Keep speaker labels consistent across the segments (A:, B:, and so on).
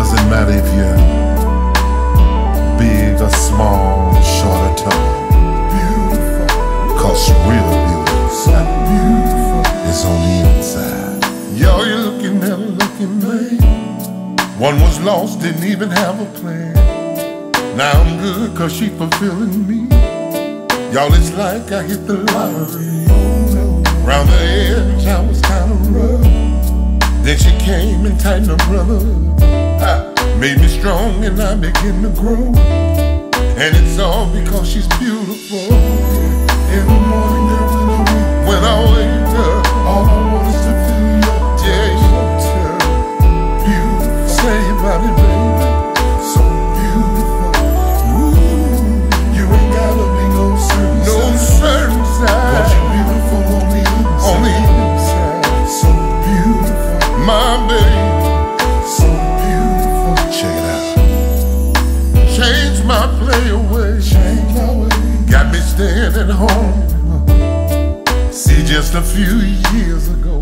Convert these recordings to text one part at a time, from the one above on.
A: doesn't matter if you're big or small, short or tall. Beautiful. Cause real beauty is on the inside. Y'all, you're looking at a lucky man. One was lost, didn't even have a plan. Now I'm good cause she fulfilling me. Y'all, it's like I hit the lottery. Round the edge I was kinda rough. Then she came and tightened her brother up. Made me strong and I began to grow. And it's all because she's beautiful. In the morning, girl, when I wake up, all I want is to feel your touch. Beautiful. Say about it, baby. So beautiful. Ooh, you ain't gotta be no certain side. Cause you're beautiful on the inside. On the inside. So beautiful. My baby. So beautiful. Check it out. Change my play away. Change my way. Got me staying at home. See, just a few years ago,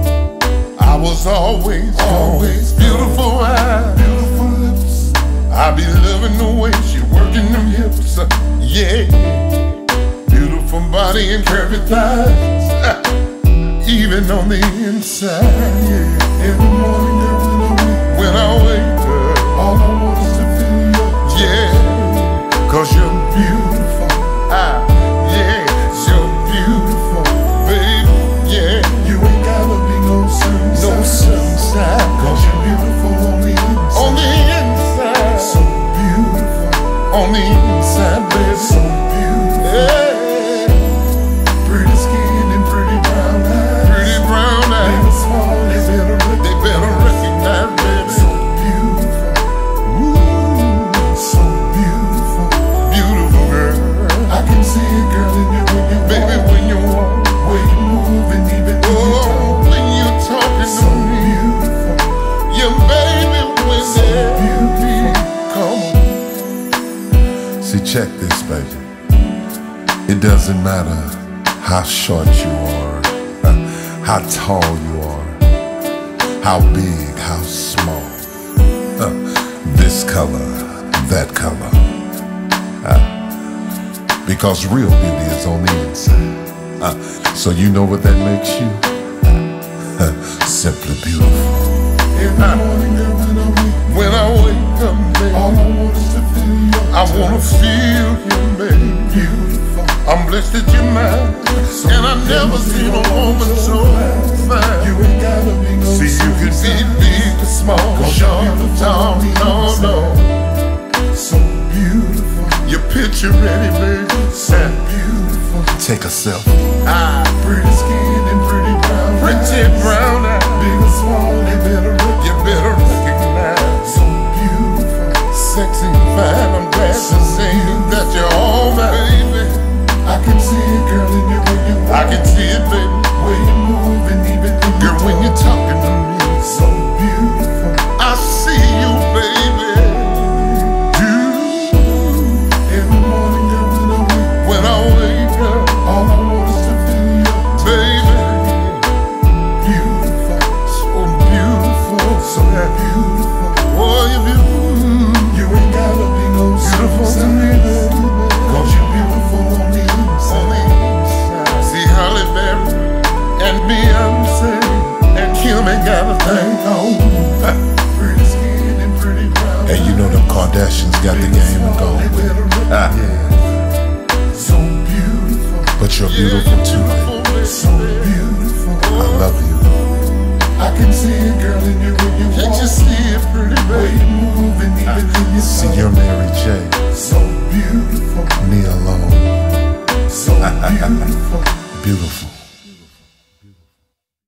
A: I was always beautiful eyes, beautiful lips. I be loving the way she working them hips, yeah. Beautiful body and curvy thighs, even on the inside, yeah. In the morning, girl, when I wake up, all I want is to feel you, yeah. Cause you're beautiful, yeah. You're beautiful, baby, yeah. You ain't gotta be no certain side. Cause you're beautiful on the inside. On the inside. So beautiful. On the inside, baby. So beautiful. Yeah. Pretty skin and pretty brown eyes. Pretty brown eyes. Big or small, they better recognize, baby. So beautiful. Ooh, so beautiful. Beautiful girl. I can see it, girl, in you when you baby, walk. When you walk. When you move and even when you're talking so to me. Beautiful. Your baby when so beautiful. Come on. See, check this, baby. It doesn't matter how short you are, how tall you are, how big, how small, this color, that color, because real beauty is on the inside. So you know what that makes you? Simply beautiful. In the morning, girl, when I wake up, baby, all I want is to feel you. I wanna feel you, baby. Beautiful. I'm blessed that you're mine, and I've never seen a woman so fine. You ain't gotta be no see, you can be big or small, short or tall, no. So beautiful. Your picture ready, baby. So beautiful. Take a selfie. Pretty skin and pretty brown eyes. Pretty brown eyes. Big or small, you better recognize. So beautiful. Sexy and fine, I'm glad to see that you're all mine, baby. I can see it, girl, in you when you walk. I can see it, baby. When you move and even girl, when you're talking to me. So beautiful. I see you, baby. In the morning, girl, when I wake up, all I want is to feel you, baby. Beautiful, so beautiful, so beautiful. Oh, you're beautiful. You ain't gotta be no beautiful to me, baby. Cause you're beautiful on the inside. See Halle Berry and Beyonce and Kim ain't got a thing on. Pretty skin and pretty brown. And you know them Kardashians got the game and go with it. Yeah. So beautiful. But you're beautiful too, baby. So beautiful. I love you. I can see